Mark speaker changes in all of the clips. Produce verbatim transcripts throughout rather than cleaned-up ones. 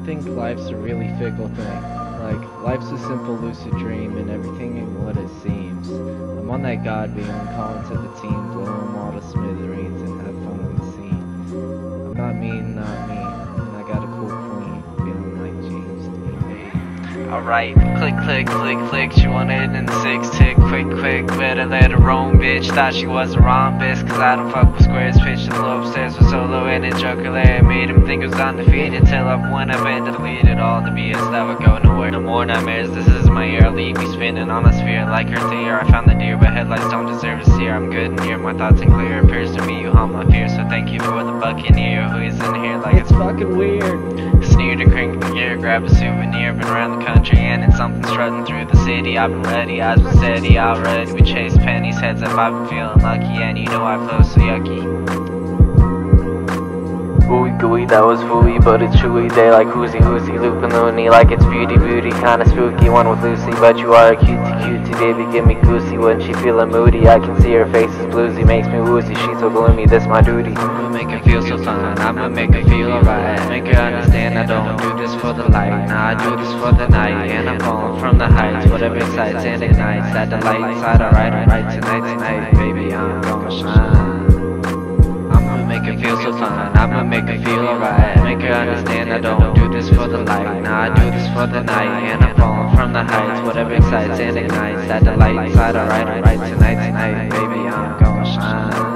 Speaker 1: think life's a really fickle thing. Like, life's a simple lucid dream and everything ain't what it seems. I'm on that God beam, I'm calling to the team, blow 'em all to smithereens and have fun on the scene. I'm not mean, not mean, and I got a cool queen, feeling like James Dean.
Speaker 2: Alright, click, click, click, click, she wanted in the six tick, quick, quick, better let her roam, bitch. Thought she was a rhombus, cause I don't fuck with squares. Pitched the low upstairs with solo and it joker layer. Made him think it was undefeated till up when I been deleted all the B S that would go nowhere. No more nightmares, this is my year. Leave me spinning on a sphere like her deer. I found the deer, but headlights don't deserve a steer. I'm good in here, my thoughts ain't clear. Appears to me you haunt my fear, so thank you for the buccaneer who is in here like
Speaker 1: It's fucking weird.
Speaker 2: Sneer to crank the gear, grab a souvenir. Been around the country and it's something strutting through the city. I've been ready, eyes been steady, already. We chase pennies, heads up, I've been feeling lucky. And you know I flow so yucky. Ooey gooey, that was fooey, but it's chewy. They like whoozy whoozy, loopin' loony, like it's beauty beauty, kinda spooky, one with Lucy. But you are a cutie cutie, baby, give me goosey. When she feelin' moody, I can see her face is bluesy, makes me woozy, she's so gloomy, this my duty. I'ma make her feel so fine, I'ma make her feel alright. Make her understand I don't do this for the light, nah, I do this for the night. And I'm falling from the heights, whatever excites and ignites that delight inside. Alright, alright, tonight, tonight, baby, I'm gonna shine. Make her feel so fine, I'ma make her feel alright. Make her understand I don't do this for the light, nah, I do this for the night. And I'm falling from the heights, whatever excites and ignites that delight inside. Alright, alright, tonight, tonight, baby, I'm gonna shine.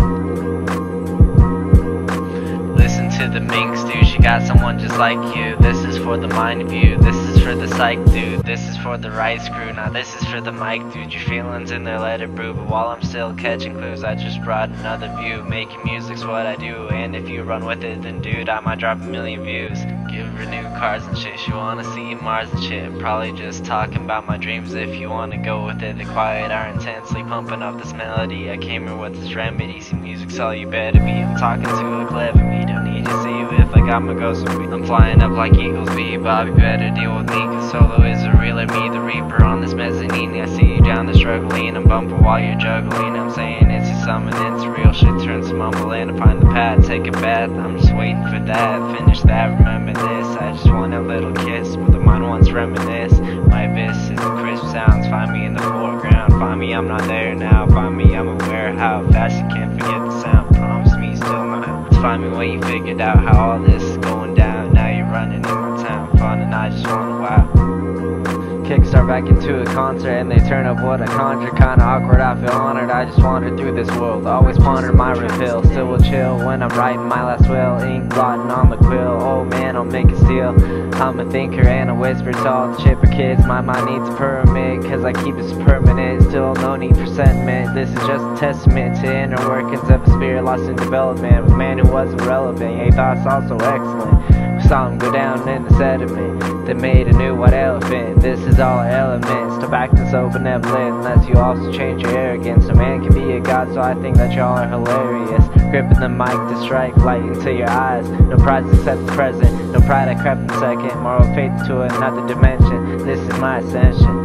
Speaker 2: Listen to the minx, dude, she got someone just like you. This is for the mind view, this is for the psych, dude. This is for the right screw, now this is for the mic, dude. Your feelings in there, let it brew. But while I'm still catching clues, I just brought another view. Making music's what I do, and if you run with it, then dude, I might drop a million views. Give her new cars and shit, she wanna see Mars and shit. Probably just talking about my dreams if you wanna go with it. The quiet are intensely pumping up this melody. I came here with this remedy, see music's all you better be. I'm talking to a clever me, don't need to see you if I got my ghost with me. I'm flying up like eagles be, Bobby better deal with me, cause solo is a realer, me the reaper on this mezzanine. I see you down the struggling, I'm bumping while you're juggling. I'm saying it's your summon, it's real shit, turns to mumbling. I find the pad, take a bath, I'm just waiting for that. Finish that, remember this, I just want a little kiss, but the mind wants reminisce. My abyss is the crisp sounds, find me in the foreground. Find me, I'm not there now, find me, I'm aware how fast you can't forget the sound. Promise me still not. Find me when you figured out how all this is going down. Now you're running in my town, fun and I just wanna wow. Kickstart back into a concert and they turn up what I conjure. Kinda awkward, I feel honored, I just wander through this world. Always ponder my reveal, still will chill when I'm writing my last will. Ink blotting on the quill, oh man, I'll make it steal. I'm a thinker and a whisper to all the chipper kids. My mind needs a permit, cause I keep it permanent. Still no need for sentiment, this is just a testament to inner workings of a spirit lost in development. A man who was irrelevant, yeah, thoughts also excellent. We saw him go down in the sediment that made a new white elephant. This is all our elements. Stop acting so benevolent unless you also change your arrogance. No man can be a god, so I think that y'all are hilarious. Gripping the mic to strike light into your eyes. No prize except the present, no pride I crept in second. Moral faith to another dimension, this is my ascension.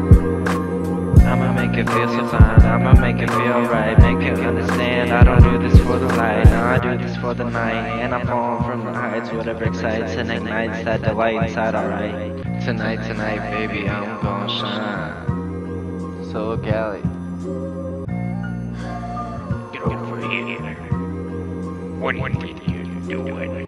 Speaker 2: I'ma make it feel so fine, I'ma make it feel right. Make it understand I don't do this for the light, no, I do this for the night. And I'm falling from the heights, whatever excites and ignites that delight inside. Alright, tonight, tonight, baby, I'm gonna shine. So Cali,
Speaker 3: Get over here. What are you doing?